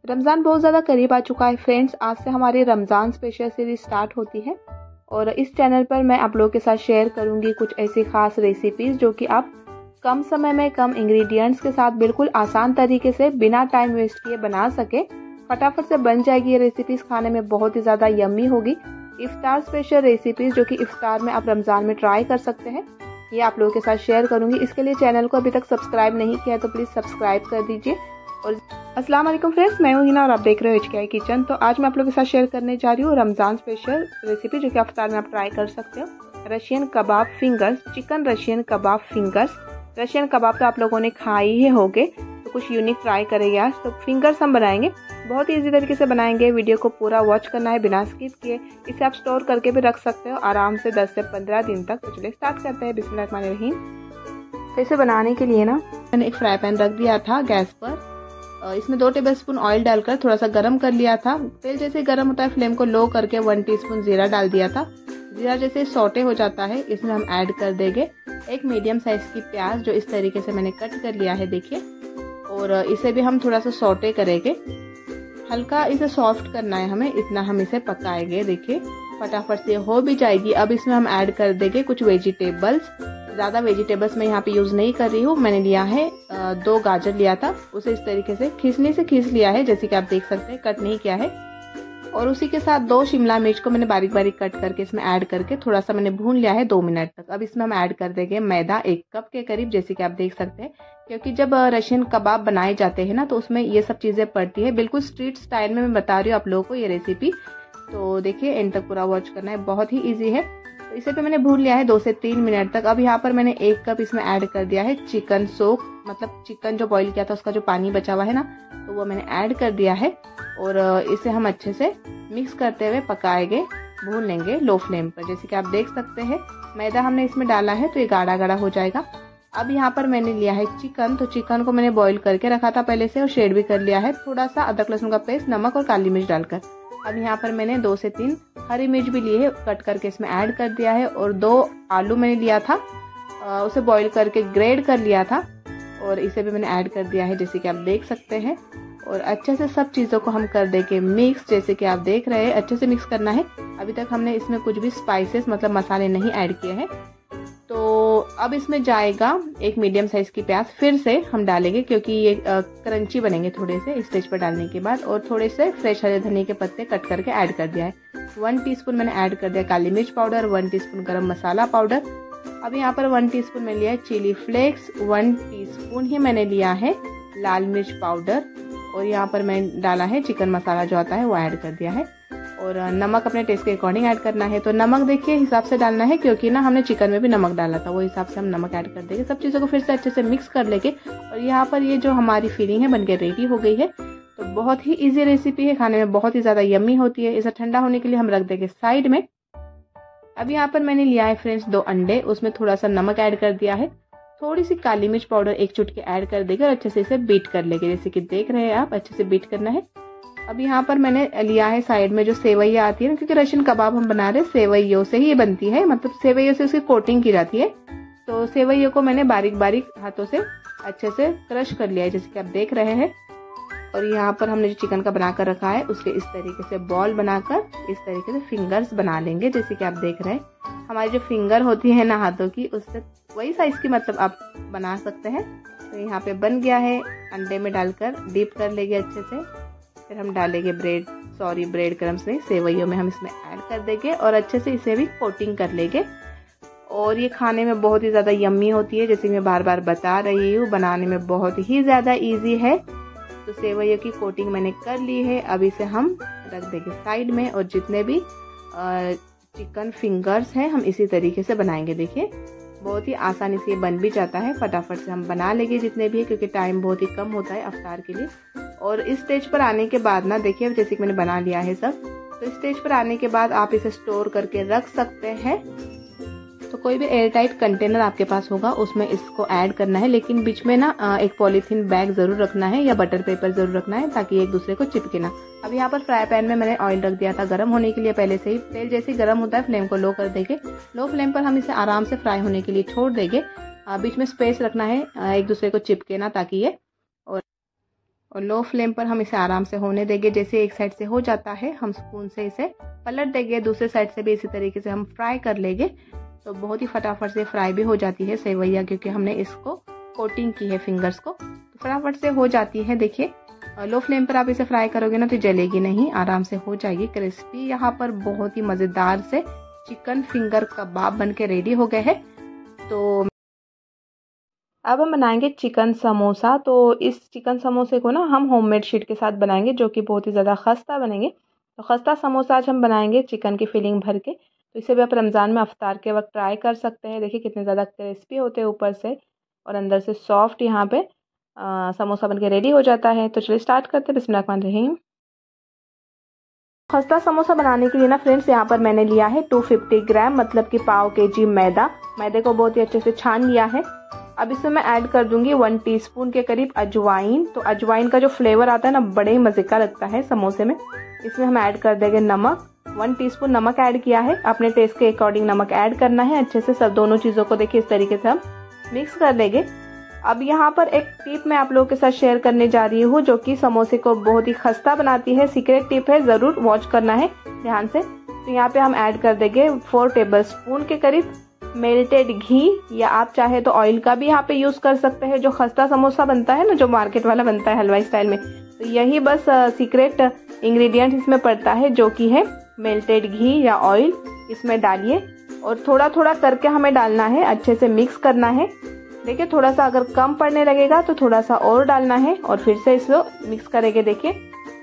रमज़ान बहुत ज़्यादा करीब आ चुका है फ्रेंड्स। आज से हमारी रमज़ान स्पेशल सीरीज स्टार्ट होती है और इस चैनल पर मैं आप लोगों के साथ शेयर करूंगी कुछ ऐसी खास रेसिपीज़ जो कि आप कम समय में कम इंग्रेडिएंट्स के साथ बिल्कुल आसान तरीके से बिना टाइम वेस्ट किए बना सके। फटाफट से बन जाएगी ये रेसिपीज़, खाने में बहुत ही ज़्यादा यम्मी होगी। इफ्तार स्पेशल रेसिपीज़ जो कि इफ्तार में आप रमज़ान में ट्राई कर सकते हैं, ये आप लोगों के साथ शेयर करूंगी। इसके लिए चैनल को अभी तक सब्सक्राइब नहीं किया है तो प्लीज़ सब्सक्राइब कर दीजिए। और अस्सलाम वालेकुम फ्रेंड्स, मैं हूं हिना और आप देख रहे हो HKI किचन। तो आज मैं आप लोगों के साथ शेयर करने जा रही हूँ रमज़ान स्पेशल रेसिपी जो कि इफ्तार में आप ट्राई कर सकते हो। रशियन कबाब फिंगर्स, चिकन रशियन कबाब फिंगर्स। रशियन कबाब तो आप लोगों ने खाए ही होंगे, तो कुछ यूनिक ट्राई करेंगे आज। तो फिंगर्स हम बनाएंगे, बहुत ही ईजी तरीके से बनाएंगे। वीडियो को पूरा वॉच करना है बिना स्किप किए। इसे आप स्टोर करके भी रख सकते हो आराम से 10 से 15 दिन तक। तो चलिए स्टार्ट करते हैं। बिस्मिल्लाहिर्रहमानिर्रहीम। तो इसे बनाने के लिए ना मैंने एक फ्राई पैन रख दिया था गैस पर। इसमें 2 टेबलस्पून ऑयल डालकर थोड़ा सा गर्म कर लिया था। तेल जैसे गर्म होता है फ्लेम को लो करके 1 टीस्पून जीरा डाल दिया था। जीरा जैसे सौटे हो जाता है इसमें हम ऐड कर देंगे एक मीडियम साइज की प्याज जो इस तरीके से मैंने कट कर लिया है, देखिए। और इसे भी हम थोड़ा सा सौटे करेंगे, हल्का इसे सॉफ्ट करना है हमें, इतना हम इसे पकाएंगे। देखिए फटाफट से हो भी जाएगी। अब इसमें हम ऐड कर देंगे कुछ वेजिटेबल्स। ज़्यादा वेजिटेबल्स मैं यहाँ पे यूज़ नहीं कर रही हूँ। मैंने लिया है 2 गाजर लिया था, उसे इस तरीके से खींचने से खींच लिया है, जैसे कि आप देख सकते हैं, कट नहीं किया है। और उसी के साथ 2 शिमला मिर्च को मैंने बारीक बारीक कट करके इसमें ऐड करके थोड़ा सा मैंने भून लिया है 2 मिनट तक। अब इसमें हम ऐड कर देंगे मैदा 1 कप के करीब, जैसे कि आप देख सकते हैं। क्योंकि जब रशियन कबाब बनाए जाते हैं ना तो उसमें ये सब चीज़ें पड़ती है। बिल्कुल स्ट्रीट स्टाइल में मैं बता रही हूँ आप लोगों को ये रेसिपी, तो देखिए एंड तक पूरा वॉच करना है, बहुत ही ईजी है। तो इसे भी मैंने भून लिया है 2 से 3 मिनट तक। अब यहाँ पर मैंने 1 कप इसमें ऐड कर दिया है चिकन सोक, मतलब चिकन जो बॉईल किया था उसका जो पानी बचा हुआ है ना, तो वो मैंने ऐड कर दिया है। और इसे हम अच्छे से मिक्स करते हुए पकाएंगे, भून लेंगे लो फ्लेम पर। जैसे कि आप देख सकते हैं मैदा हमने इसमें डाला है तो ये गाढ़ा गाढ़ा हो जाएगा। अब यहाँ पर मैंने लिया है चिकन, तो चिकन को मैंने बॉईल करके रखा था पहले से और शेड भी कर लिया है, थोड़ा सा अदरक लहसुन का पेस्ट, नमक और काली मिर्च डालकर। अब यहाँ पर मैंने 2 से 3 हरी मिर्च भी लिए है, कट करके इसमें ऐड कर दिया है। और 2 आलू मैंने लिया था, उसे बॉईल करके ग्रेड कर लिया था और इसे भी मैंने ऐड कर दिया है, जैसे कि आप देख सकते हैं। और अच्छे से सब चीज़ों को हम कर देंगे मिक्स, जैसे कि आप देख रहे हैं, अच्छे से मिक्स करना है। अभी तक हमने इसमें कुछ भी स्पाइसेस मतलब मसाले नहीं ऐड किए हैं। तो अब इसमें जाएगा एक मीडियम साइज की प्याज, फिर से हम डालेंगे क्योंकि ये क्रंची बनेंगे थोड़े से स्टेज पर डालने के बाद। और थोड़े से फ्रेश हरे धनिया के पत्ते कट करके ऐड कर दिया है। 1 टीस्पून मैंने ऐड कर दिया काली मिर्च पाउडर, 1 टीस्पून गरम मसाला पाउडर। अब यहाँ पर 1 टीस्पून मैंने लिया है चिली फ्लेक्स, 1 टीस्पून ही मैंने लिया है लाल मिर्च पाउडर। और यहाँ पर मैं डाला है चिकन मसाला जो आता है वो ऐड कर दिया है। और नमक अपने टेस्ट के अकॉर्डिंग ऐड करना है। तो नमक देखिए हिसाब से डालना है, क्योंकि ना हमने चिकन में भी नमक डाला था, वो हिसाब से हम नमक ऐड कर देंगे। सब चीज़ों को फिर से अच्छे से मिक्स कर लेंगे। और यहाँ पर ये जो हमारी फिलिंग है बनके रेडी हो गई है। तो बहुत ही ईजी रेसिपी है, खाने में बहुत ही ज़्यादा यम्मी होती है। इसे ठंडा होने के लिए हम रख देंगे साइड में। अब यहाँ पर मैंने लिया है फ्रेंड्स 2 अंडे, उसमें थोड़ा सा नमक ऐड कर दिया है, थोड़ी सी काली मिर्च पाउडर 1 चुटकी ऐड कर देंगे और अच्छे से इसे बीट कर लेंगे, जैसे कि देख रहे हैं आप, अच्छे से बीट करना है। अब यहाँ पर मैंने लिया है साइड में जो सेवैया आती है ना, क्योंकि रशियन कबाब हम बना रहे हैं सेवैयों से ही ये बनती है, मतलब सेवैयों से उसकी कोटिंग की जाती है। तो सेवैयों को मैंने बारीक बारीक हाथों से अच्छे से क्रश कर लिया है, जैसे कि आप देख रहे हैं। और यहाँ पर हमने जो चिकन का बनाकर रखा है उसके इस तरीके से बॉल बनाकर इस तरीके से फिंगर्स बना लेंगे, जैसे कि आप देख रहे हैं। हमारी जो फिंगर होती है ना हाथों की, उससे वही साइज की मतलब आप बना सकते हैं। तो यहाँ पे बन गया है, अंडे में डालकर डीप कर लेंगे अच्छे से। फिर हम डालेंगे ब्रेड क्रम्स नहीं, सेवैयों में हम इसमें ऐड कर देंगे और अच्छे से इसे भी कोटिंग कर लेंगे। और ये खाने में बहुत ही ज़्यादा यम्मी होती है, जैसे मैं बार बार बता रही हूँ, बनाने में बहुत ही ज़्यादा ईजी है। तो सेवैयों की कोटिंग मैंने कर ली है। अब इसे हम रख देंगे साइड में। और जितने भी चिकन फिंगर्स हैं हम इसी तरीके से बनाएंगे। देखिए बहुत ही आसानी से ये बन भी जाता है, फटाफट से हम बना लेंगे जितने भी है, क्योंकि टाइम बहुत ही कम होता है अफ्तार के लिए। और इस स्टेज पर आने के बाद ना देखिए, जैसे कि मैंने बना लिया है सब, तो इस स्टेज पर आने के बाद आप इसे स्टोर करके रख सकते हैं। तो कोई भी एयर टाइट कंटेनर आपके पास होगा उसमें इसको ऐड करना है, लेकिन बीच में ना एक पॉलीथीन बैग जरूर रखना है या बटर पेपर जरूर रखना है, ताकि एक दूसरे को चिपके ना। अब यहाँ पर फ्राई पैन में मैंने ऑयल रख दिया था गर्म होने के लिए पहले से ही। तेल जैसे ही गर्म होता है फ्लेम को लो कर देंगे। लो फ्लेम पर हम इसे आराम से फ्राई होने के लिए छोड़ देंगे। बीच में स्पेस रखना है एक दूसरे को चिपके ना, ताकि ये। और लो फ्लेम पर हम इसे आराम से होने देंगे। जैसे एक साइड से हो जाता है हम स्पून से इसे पलट देंगे, दूसरे साइड से भी इसी तरीके से हम फ्राई कर लेंगे। तो बहुत ही फटाफट से फ्राई भी हो जाती है सेवैया, क्योंकि हमने इसको कोटिंग की है फिंगर्स को, तो फटाफट से हो जाती है। देखिए लो फ्लेम पर आप इसे फ्राई करोगे ना तो जलेगी नहीं, आराम से हो जाएगी क्रिस्पी। यहाँ पर बहुत ही मज़ेदार से चिकन फिंगर कबाब बन के रेडी हो गए हैं। तो अब हम बनाएंगे चिकन समोसा। तो इस चिकन समोसे को ना हम होममेड शीट के साथ बनाएंगे, जो कि बहुत ही ज़्यादा खस्ता बनेंगे। तो खस्ता समोसा आज हम बनाएंगे चिकन की फिलिंग भर के। तो इसे भी आप रमज़ान में अफ्तार के वक्त ट्राई कर सकते हैं। देखिए कितने ज़्यादा क्रिस्पी होते हैं ऊपर से और अंदर से सॉफ्ट। यहाँ पे समोसा बन के रेडी हो जाता है। तो चलिए स्टार्ट करते हैं। बिस्मिल्लाहिर्रहमानिर्रहीम। खस्ता समोसा बनाने के लिए ना फ्रेंड्स यहाँ पर मैंने लिया है 250 ग्राम, मतलब कि पाव केजी मैदा। मैदे को बहुत ही अच्छे से छान लिया है। अब इसमें मैं ऐड कर दूंगी 1 टीस्पून के करीब अजवाइन। तो अजवाइन का जो फ्लेवर आता है ना बड़े ही मजे का लगता है समोसे में। इसमें हम ऐड कर देंगे नमक। 1 टीस्पून नमक ऐड किया है, अपने टेस्ट के अकॉर्डिंग नमक ऐड करना है। अच्छे से सब दोनों चीज़ों को देखिए इस तरीके से हम मिक्स कर लेंगे। अब यहाँ पर एक टिप मैं आप लोगों के साथ शेयर करने जा रही हूँ, जो कि समोसे को बहुत ही खस्ता बनाती है। सीक्रेट टिप है, ज़रूर वॉच करना है ध्यान से। तो यहाँ पे हम ऐड कर देंगे 4 टेबलस्पून के करीब मेल्टेड घी, या आप चाहे तो ऑयल का भी यहाँ पे यूज़ कर सकते हैं। जो खस्ता समोसा बनता है ना, जो मार्केट वाला बनता है हलवाई स्टाइल में, तो यही बस सीक्रेट इंग्रेडिएंट इसमें पड़ता है, जो कि है मेल्टेड घी या ऑयल। इसमें डालिए और थोड़ा थोड़ा करके हमें डालना है, अच्छे से मिक्स करना है। देखिए थोड़ा सा अगर कम पड़ने लगेगा तो थोड़ा सा और डालना है और फिर से इसको मिक्स करेंगे। देखिए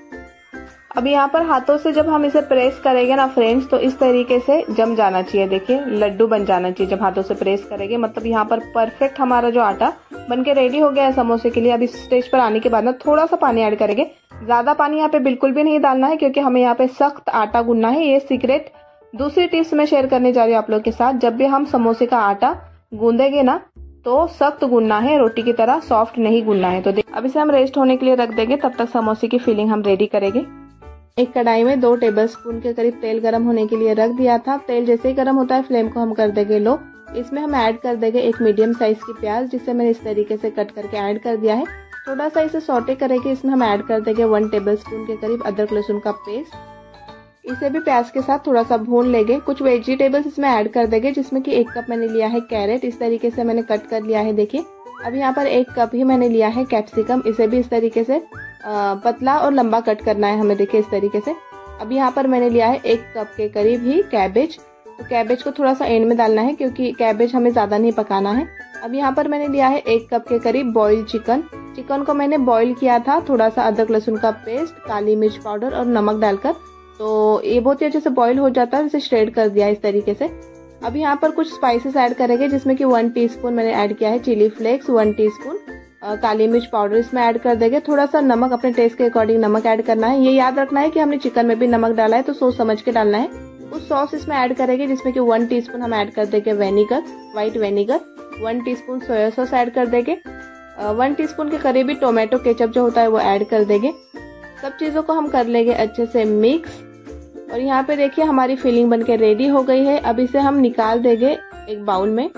अब यहाँ पर हाथों से जब हम इसे प्रेस करेंगे ना फ्रेंड्स, तो इस तरीके से जम जाना चाहिए। देखिए लड्डू बन जाना चाहिए जब हाथों से प्रेस करेंगे, मतलब यहाँ पर परफेक्ट हमारा जो आटा बन के रेडी हो गया है समोसे के लिए। अब इस स्टेज पर आने के बाद ना थोड़ा सा पानी ऐड करेंगे। ज्यादा पानी यहाँ पे बिल्कुल भी नहीं डालना है, क्योंकि हमें यहाँ पे सख्त आटा गूंदना है। ये सीक्रेट दूसरी टिप्स मैं शेयर करने जा रही हूँ आप लोग के साथ। जब भी हम समोसे का आटा गूंदेंगे ना तो सख्त गूंदना है, रोटी की तरह सॉफ्ट नहीं गूंदना है। तो अब इसे हम रेस्ट होने के लिए रख देंगे। तब तक समोसे की फिलिंग हम रेडी करेंगे। एक कढ़ाई में 2 टेबलस्पून के करीब तेल गरम होने के लिए रख दिया था। तेल जैसे ही गरम होता है फ्लेम को हम कर देंगे लो। इसमें हम ऐड कर देंगे एक मीडियम साइज की प्याज, जिसे मैंने इस तरीके से कट करके ऐड कर दिया है। थोड़ा सा इसे सौटे करेंगे। इसमें हम ऐड कर देंगे 1 टेबलस्पून के करीब अदरक लहसुन का पेस्ट। इसे भी प्याज के साथ थोड़ा सा भून लेंगे। कुछ वेजिटेबल्स इसमें ऐड कर देंगे, जिसमें कि 1 कप मैंने लिया है कैरेट, इस तरीके से मैंने कट कर लिया है। देखिए अब यहाँ पर 1 कप ही मैंने लिया है कैप्सिकम, इसे भी इस तरीके से पतला और लंबा कट करना है हमें। देखिए इस तरीके से। अब यहाँ पर मैंने लिया है 1 कप के करीब ही कैबेज। तो कैबेज को थोड़ा सा एंड में डालना है, क्योंकि कैबेज हमें ज्यादा नहीं पकाना है। अब यहाँ पर मैंने लिया है 1 कप के करीब बॉइल्ड चिकन। चिकन को मैंने बॉईल किया था, थोड़ा सा अदरक लहसुन का पेस्ट, काली मिर्च पाउडर और नमक डालकर। तो ये बहुत ही अच्छे से बॉईल हो जाता है। इसे श्रेड कर दिया इस तरीके से। अब यहाँ पर कुछ स्पाइसेस ऐड करेंगे, जिसमें कि 1 टीस्पून मैंने ऐड किया है चिली फ्लेक्स, 1 टीस्पून काली मिर्च पाउडर इसमें ऐड कर देंगे। थोड़ा सा नमक, अपने टेस्ट के अकॉर्डिंग नमक ऐड करना है। ये याद रखना है कि हमने चिकन में भी नमक डाला है, तो सोच समझ के डालना है। कुछ सॉस इसमें ऐड करेंगे, जिसमें कि 1 टीस्पून हम ऐड कर देंगे vinegar, white vinegar. 1 teaspoon soy sauce add कर देंगे। 1 टीस्पून के करीब ही टोमेटो केचप जो होता है वो ऐड कर देंगे। सब चीज़ों को हम कर लेंगे अच्छे से मिक्स। और यहाँ पे देखिए हमारी फिलिंग बनके रेडी हो गई है। अब इसे हम निकाल देंगे एक बाउल में।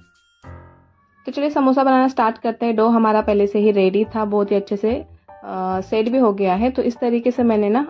तो चलिए समोसा बनाना स्टार्ट करते हैं। डो हमारा पहले से ही रेडी था, बहुत ही अच्छे से सेट भी हो गया है। तो इस तरीके से मैंने ना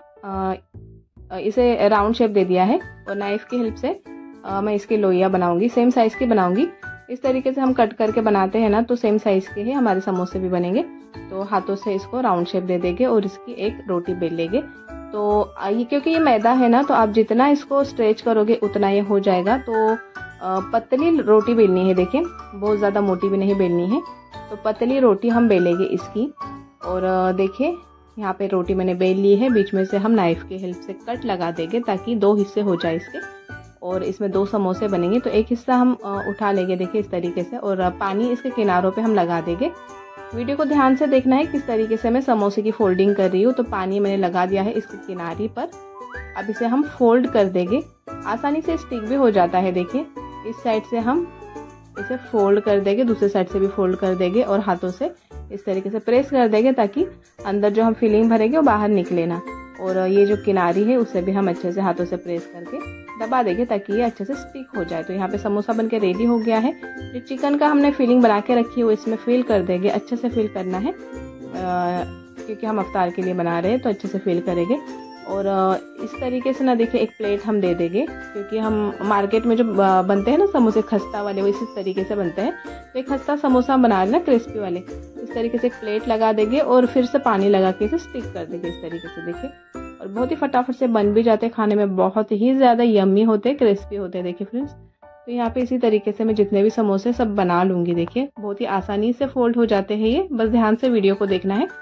इसे राउंड शेप दे दिया है और नाइफ की हेल्प से मैं इसकी लोइयाँ बनाऊंगी, सेम साइज की बनाऊंगी। इस तरीके से हम कट करके बनाते हैं ना, तो सेम साइज के ही हमारे समोसे भी बनेंगे। तो हाथों से इसको राउंड शेप दे देंगे और इसकी एक रोटी बेल लेंगे। तो ये क्योंकि ये मैदा है ना, तो आप जितना इसको स्ट्रेच करोगे उतना ये हो जाएगा। तो पतली रोटी बेलनी है। देखिए बहुत ज़्यादा मोटी भी नहीं बेलनी है, तो पतली रोटी हम बेलेंगे इसकी। और देखिए यहाँ पे रोटी मैंने बेल ली है। बीच में से हम नाइफ की हेल्प से कट लगा देंगे, ताकि 2 हिस्से हो जाए इसके, और इसमें 2 समोसे बनेंगे। तो एक हिस्सा हम उठा लेंगे देखिए इस तरीके से, और पानी इसके किनारों पे हम लगा देंगे। वीडियो को ध्यान से देखना है किस तरीके से मैं समोसे की फोल्डिंग कर रही हूँ। तो पानी मैंने लगा दिया है इसके किनारे पर। अब इसे हम फोल्ड कर देंगे, आसानी से स्टिक भी हो जाता है। देखिए इस साइड से हम इसे फोल्ड कर देंगे, दूसरे साइड से भी फोल्ड कर देंगे और हाथों से इस तरीके से प्रेस कर देंगे, ताकि अंदर जो हम फिलिंग भरेंगे वो बाहर निकले ना। और ये जो किनारी है उसे भी हम अच्छे से हाथों से प्रेस करके दबा देंगे, ताकि ये अच्छे से स्टिक हो जाए। तो यहाँ पे समोसा बनके रेडी हो गया है। जो चिकन का हमने फिलिंग बना के रखी है वो इसमें फिल कर देंगे, अच्छे से फिल करना है। क्योंकि हम अफ्तार के लिए बना रहे हैं तो अच्छे से फिल करेंगे। और इस तरीके से ना देखिए एक प्लेट हम दे देंगे, क्योंकि हम मार्केट में जो बनते हैं ना समोसे खस्ता वाले, वो इसी तरीके से बनते हैं। तो एक खस्ता समोसा हम बना रहे हैं ना क्रिस्पी वाले, इस तरीके से एक प्लेट लगा देंगे और फिर से पानी लगा के इसे स्टिक कर देंगे इस तरीके से देखिए। और बहुत ही फटाफट से बन भी जाते हैं, खाने में बहुत ही ज़्यादा यम्मी होते हैं, क्रिस्पी होते हैं देखिए फ्रेंड्स। तो यहाँ पे इसी तरीके से मैं जितने भी समोसे सब बना लूँगी। देखिए बहुत ही आसानी से फोल्ड हो जाते हैं ये, बस ध्यान से वीडियो को देखना है।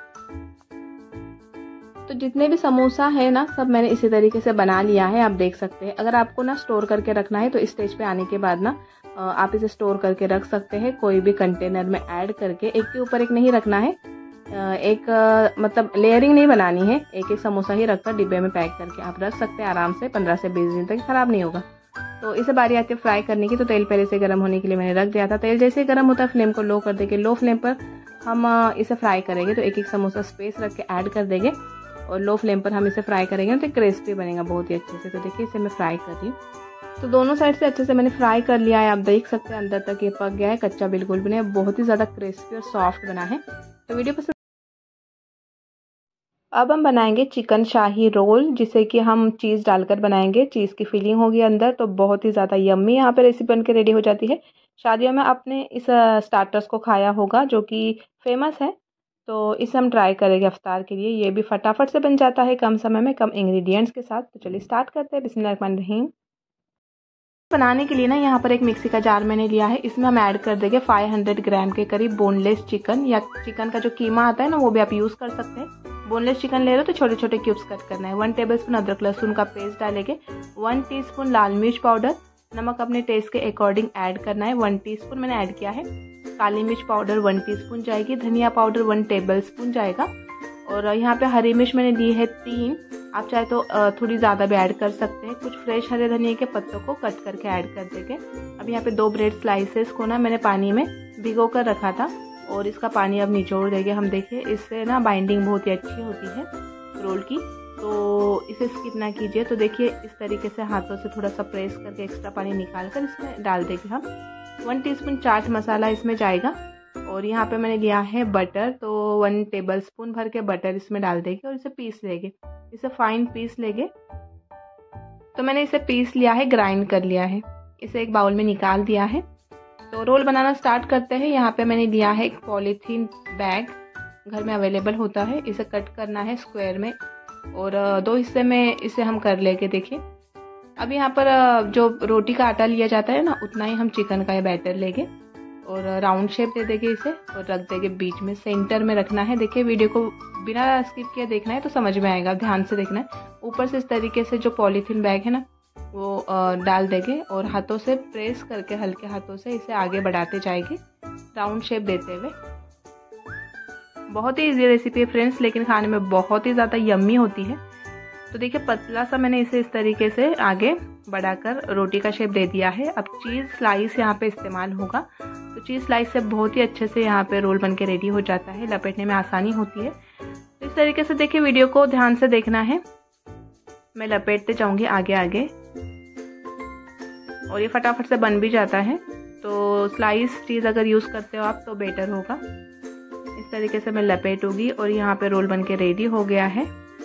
तो जितने भी समोसा है ना सब मैंने इसी तरीके से बना लिया है, आप देख सकते हैं। अगर आपको ना स्टोर करके रखना है तो इस स्टेज पे आने के बाद ना आप इसे स्टोर करके रख सकते हैं, कोई भी कंटेनर में ऐड करके। एक के ऊपर एक नहीं रखना है, मतलब लेयरिंग नहीं बनानी है, एक एक समोसा ही रखकर डिब्बे में पैक करके आप रख सकते हैं आराम से 15 से 20 दिन तक, खराब नहीं होगा। तो इसे बारी आती है फ्राई करने की। तो तेल पहले से गर्म होने के लिए मैंने रख दिया था। तेल जैसे गर्म होता है फ्लेम को लो कर देंगे, लो फ्लेम पर हम इसे फ्राई करेंगे। तो एक एक समोसा स्पेस रख के ऐड कर देंगे और लो फ्लेम पर हम इसे फ्राई करेंगे तो क्रिस्पी बनेगा बहुत ही अच्छे से। तो देखिए इसे मैं फ्राई कर रही हूँ। तो दोनों साइड से अच्छे से मैंने फ्राई कर लिया है, आप देख सकते हैं अंदर तक ये पक गया है, कच्चा बिल्कुल भी नहीं, बहुत ही ज़्यादा क्रिस्पी और सॉफ्ट बना है। तो वीडियो पसंद। अब हम बनाएंगे चिकन शाही रोल, जिसे कि हम चीज़ डालकर बनाएंगे, चीज़ की फिलिंग होगी अंदर। तो बहुत ही ज़्यादा यम्मी यहाँ पे रेसिपी बन के रेडी हो जाती है। शादियों में आपने इस स्टार्टर्स को खाया होगा जो कि फेमस है, तो इसे हम ट्राई करेंगे अफ्तार के लिए। ये भी फटाफट से बन जाता है, कम समय में कम इंग्रेडिएंट्स के साथ। तो चलिए स्टार्ट करते हैं। बिस्मिल्लाहिर्रहमानिर्रहीम। बनाने के लिए ना यहाँ पर एक मिक्सी का जार मैंने लिया है, इसमें हम ऐड कर देंगे 500 ग्राम के करीब बोनलेस चिकन, या चिकन का जो कीमा आता है ना वो भी आप यूज़ कर सकते हैं। बोनलेस चिकन ले रहे हो तो छोटे छोटे क्यूब्स कट करना है। 1 टेबलस्पून अदरक लहसुन का पेस्ट डालेंगे, 1 टीस्पून लाल मिर्च पाउडर, नमक अपने टेस्ट के अकॉर्डिंग ऐड करना है, 1 टीस्पून मैंने ऐड किया है। काली मिर्च पाउडर 1 टीस्पून जाएगी, धनिया पाउडर 1 टेबलस्पून जाएगा। और यहाँ पे हरी मिर्च मैंने ली है 3, आप चाहे तो थोड़ी ज़्यादा भी ऐड कर सकते हैं। कुछ फ्रेश हरे धनिया के पत्तों को कट करके ऐड कर देंगे। अब यहाँ पे 2 ब्रेड स्लाइसेस को ना मैंने पानी में भिगो कर रखा था और इसका पानी अब निचोड़ देंगे हम। देखिए इससे ना बाइंडिंग बहुत ही अच्छी होती है रोल की, तो इसे स्किप ना कीजिए। तो देखिए इस तरीके से हाथों से थोड़ा सा प्रेस करके एक्स्ट्रा पानी निकाल कर इसमें डाल देंगे हम। 1 टीस्पून चाट मसाला इसमें जाएगा। और यहाँ पे मैंने लिया है बटर, तो 1 टेबलस्पून भर के बटर इसमें डाल देंगे और इसे पीस लेंगे, इसे फाइन पीस लेंगे। तो मैंने इसे पीस लिया है, ग्राइंड कर लिया है, इसे एक बाउल में निकाल दिया है। तो रोल बनाना स्टार्ट करते हैं। यहाँ पे मैंने लिया है एक पॉलीथीन बैग, घर में अवेलेबल होता है। इसे कट करना है स्क्वायर में और 2 हिस्से में इसे हम कर लेंगे। देखिए अब यहाँ पर जो रोटी का आटा लिया जाता है ना उतना ही हम चिकन का ये बैटर लेंगे और राउंड शेप दे देंगे इसे और रख देंगे बीच में, सेंटर में रखना है। देखिए वीडियो को बिना स्किप किए देखना है तो समझ में आएगा, ध्यान से देखना है। ऊपर से इस तरीके से जो पॉलीथीन बैग है ना वो डाल देंगे और हाथों से प्रेस करके हल्के हाथों से इसे आगे बढ़ाते जाएंगे राउंड शेप देते हुए। बहुत ही इजी रेसिपी है फ्रेंड्स, लेकिन खाने में बहुत ही ज़्यादा यम्मी होती है। तो देखिए पतला सा मैंने इसे इस तरीके से आगे बढ़ाकर रोटी का शेप दे दिया है। अब चीज़ स्लाइस यहाँ पे इस्तेमाल होगा, तो चीज़ स्लाइस से बहुत ही अच्छे से यहाँ पे रोल बन के रेडी हो जाता है, लपेटने में आसानी होती है। तो इस तरीके से देखिए वीडियो को ध्यान से देखना है, मैं लपेटते जाऊँगी आगे आगे और ये फटाफट से बन भी जाता है। तो स्लाइस चीज़ अगर यूज़ करते हो आप तो बेटर होगा। इस तरीके से मैं लपेटूंगी और यहाँ पे रोल बन के रेडी हो गया है।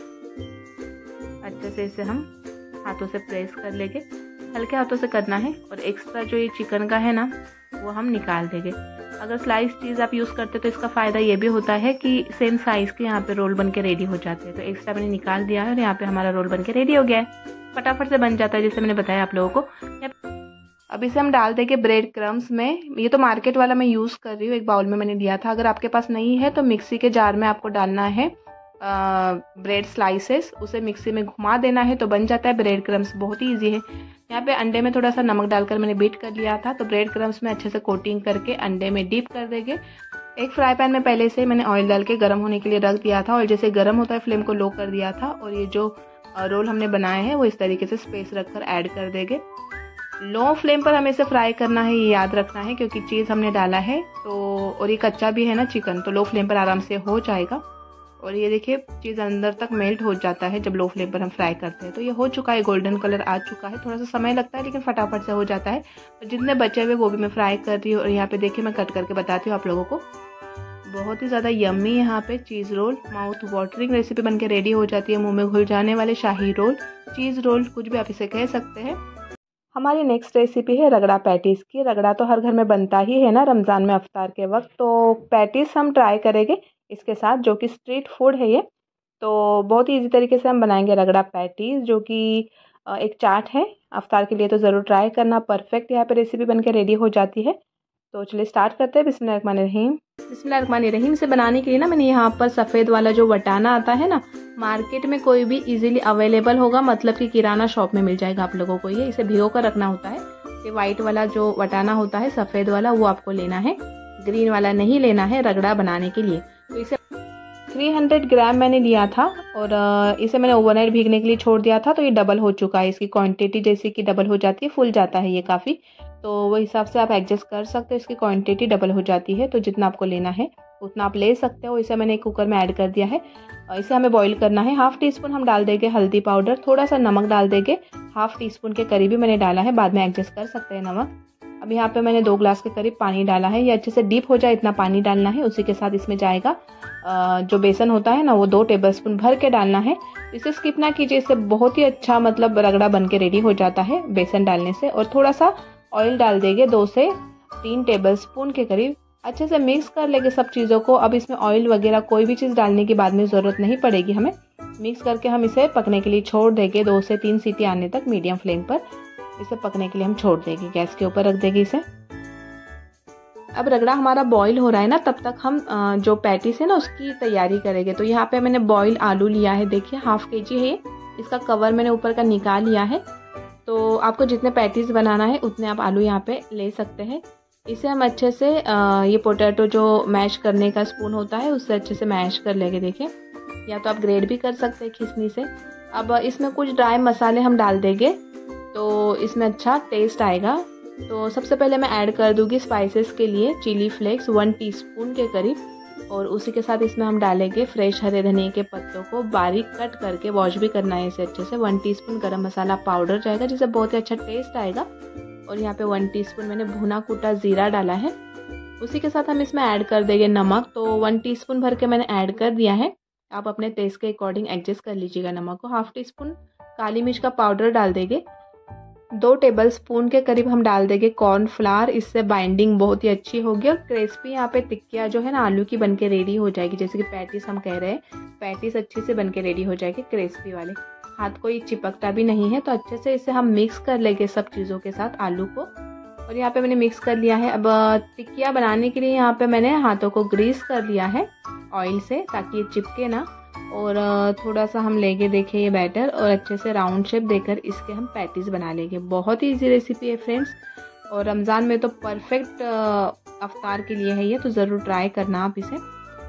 अच्छे से इसे हम हाथों से प्रेस कर लेंगे, हल्के हाथों से करना है और एक्स्ट्रा जो ये चिकन का है ना वो हम निकाल देंगे। अगर स्लाइस चीज़ आप यूज़ करते तो इसका फ़ायदा ये भी होता है कि सेम साइज़ के यहाँ पे रोल बन के रेडी हो जाते हैं। तो एक्स्ट्रा मैंने निकाल दिया है और यहाँ पे हमारा रोल बन के रेडी हो गया है, फटाफट से बन जाता है जैसे मैंने बताया आप लोगों को। अब इसे हम डाल देंगे ब्रेड क्रम्स में। ये तो मार्केट वाला मैं यूज़ कर रही हूँ, एक बाउल में मैंने लिया था। अगर आपके पास नहीं है तो मिक्सी के जार में आपको डालना है ब्रेड स्लाइसेस, उसे मिक्सी में घुमा देना है तो बन जाता है ब्रेड क्रम्स। बहुत ही ईजी है। यहाँ पे अंडे में थोड़ा सा नमक डालकर मैंने बीट कर लिया था, तो ब्रेड क्रम्स में अच्छे से कोटिंग करके अंडे में डीप कर देंगे। एक फ्राई पैन में पहले से मैंने ऑयल डाल के गर्म होने के लिए रख दिया था। ऑयल जैसे गर्म होता है फ्लेम को लो कर दिया था और ये जो रोल हमने बनाए हैं वो इस तरीके से स्पेस रखकर ऐड कर देंगे। लो फ्लेम पर हमें इसे फ्राई करना है, ये याद रखना है, क्योंकि चीज़ हमने डाला है तो और ये कच्चा भी है ना चिकन, तो लो फ्लेम पर आराम से हो जाएगा। और ये देखिए चीज़ अंदर तक मेल्ट हो जाता है जब लो फ्लेम पर हम फ्राई करते हैं। तो ये हो चुका है, गोल्डन कलर आ चुका है। थोड़ा सा समय लगता है लेकिन फटाफट से हो जाता है। तो जितने बचे हुए वो भी मैं फ्राई कर रही हूँ और यहाँ पे देखिए मैं कट करके बताती हूँ आप लोगों को। बहुत ही ज़्यादा यम्मी यहाँ पे cheese roll, mouth watering recipe बनके रेडी हो जाती है। मुंह में घुल जाने वाले शाही रोल, चीज़ रोल, कुछ भी आप इसे कह सकते हैं। हमारी नेक्स्ट रेसिपी है रगड़ा पैटीज़ की। रगड़ा तो हर घर में बनता ही है ना रमज़ान में अफ्तार के वक्त, तो पैटीज़ हम ट्राई करेंगे इसके साथ, जो कि स्ट्रीट फूड है ये। तो बहुत ही ईजी तरीके से हम बनाएंगे रगड़ा पैटीज़, जो कि एक चाट है अफ्तार के लिए, तो ज़रूर ट्राई करना। परफेक्ट यहाँ पे रेसिपी बनके रेडी हो जाती है। तो चलिए स्टार्ट करते हैं। बिस्मिल्लाहिर्रहमानिर्रहीम। बिस्मिल्लाहिर्रहमानिर्रहीम। इसे बनाने के लिए ना मैंने यहाँ पर सफ़ेद वाला जो वटाना आता है ना, मार्केट में कोई भी इजीली अवेलेबल होगा, मतलब कि किराना शॉप में मिल जाएगा आप लोगों को। ये इसे भिगो कर रखना होता है। ये वाइट वाला जो वटाना होता है सफ़ेद वाला, वो आपको लेना है, ग्रीन वाला नहीं लेना है रगड़ा बनाने के लिए। तो इसे 300 ग्राम मैंने लिया था और इसे मैंने ओवरनाइट भीगने के लिए छोड़ दिया था। तो ये डबल हो चुका है, इसकी क्वांटिटी जैसे कि डबल हो जाती है, फूल जाता है ये काफ़ी। तो वो हिसाब से आप एडजस्ट कर सकते हो, इसकी क्वांटिटी डबल हो जाती है। तो जितना आपको लेना है उतना आप ले सकते हो। इसे मैंने एक कुकर में ऐड कर दिया है। इसे हमें बॉईल करना है। 1/2 टीस्पून हम डाल देंगे हल्दी पाउडर, थोड़ा सा नमक डाल देंगे, 1/2 टीस्पून के करीब ही मैंने डाला है, बाद में एडजस्ट कर सकते हैं नमक। अब यहाँ पे मैंने 2 ग्लास के करीब पानी डाला है। ये अच्छे से डीप हो जाए इतना पानी डालना है। उसी के साथ इसमें जाएगा जो बेसन होता है ना, वो 2 टेबलस्पून भर के डालना है। इसे स्किप ना कीजिए, इससे बहुत ही अच्छा मतलब रगड़ा बन के रेडी हो जाता है बेसन डालने से। और थोड़ा सा ऑयल डाल देंगे, 2 से 3 टेबलस्पून के करीब। अच्छे से मिक्स कर लेंगे सब चीज़ों को। अब इसमें ऑयल वगैरह कोई भी चीज़ डालने की बाद में ज़रूरत नहीं पड़ेगी हमें। मिक्स करके हम इसे पकने के लिए छोड़ देंगे, 2 से 3 सीटी आने तक मीडियम फ्लेम पर इसे पकने के लिए हम छोड़ देंगे। गैस के ऊपर रख देंगे इसे। अब रगड़ा हमारा बॉईल हो रहा है ना, तब तक हम जो पैटीज है ना उसकी तैयारी करेंगे। तो यहाँ पे मैंने बॉईल आलू लिया है, देखिए 1/2 kg है। इसका कवर मैंने ऊपर का निकाल लिया है। तो आपको जितने पैटीज बनाना है उतने आप आलू यहाँ पे ले सकते हैं। इसे हम अच्छे से ये पोटैटो जो मैश करने का स्पून होता है उससे अच्छे से मैश कर लेंगे, देखिए। या तो आप ग्रेट भी कर सकते हैं खींचनी से। अब इसमें कुछ ड्राई मसाले हम डाल देंगे, तो इसमें अच्छा टेस्ट आएगा। तो सबसे पहले मैं ऐड कर दूंगी स्पाइसेस के लिए चिली फ्लेक्स 1 टीस्पून के करीब, और उसी के साथ इसमें हम डालेंगे फ्रेश हरे धनिया के पत्तों को बारीक कट करके, वॉश भी करना है इसे अच्छे से। 1 टीस्पून गरम मसाला पाउडर जाएगा, जिससे बहुत ही अच्छा टेस्ट आएगा। और यहाँ पे 1 टीस्पून मैंने भुना कूटा जीरा डाला है। उसी के साथ हम इसमें ऐड कर देंगे नमक। तो 1 टीस्पून भर के मैंने ऐड कर दिया है। आप अपने टेस्ट के अकॉर्डिंग एडजस्ट कर लीजिएगा नमक को। 1/2 टीस्पून काली मिर्च का पाउडर डाल देंगे। 2 टेबलस्पून के करीब हम डाल देंगे कॉर्नफ्लावर, इससे बाइंडिंग बहुत ही अच्छी होगी। और क्रिस्पी यहाँ पे टिक्किया जो है ना आलू की बनके रेडी हो जाएगी, जैसे कि पैटीज हम कह रहे हैं, पैटीज अच्छे से बनके रेडी हो जाएगी क्रिस्पी वाले। हाथ कोई चिपकता भी नहीं है। तो अच्छे से इसे हम मिक्स कर लेंगे सब चीज़ों के साथ आलू को। और यहाँ पे मैंने मिक्स कर लिया है। अब टिक्किया बनाने के लिए यहाँ पे मैंने हाथों को ग्रीस कर लिया है ऑयल से, ताकि ये चिपके ना। और थोड़ा सा हम लेंगे, देखिए ये बैटर, और अच्छे से राउंड शेप देकर इसके हम पैटीज बना लेंगे। बहुत ही इजी रेसिपी है फ्रेंड्स, और रमज़ान में तो परफेक्ट अफ्तार के लिए है ये, तो ज़रूर ट्राई करना आप इसे।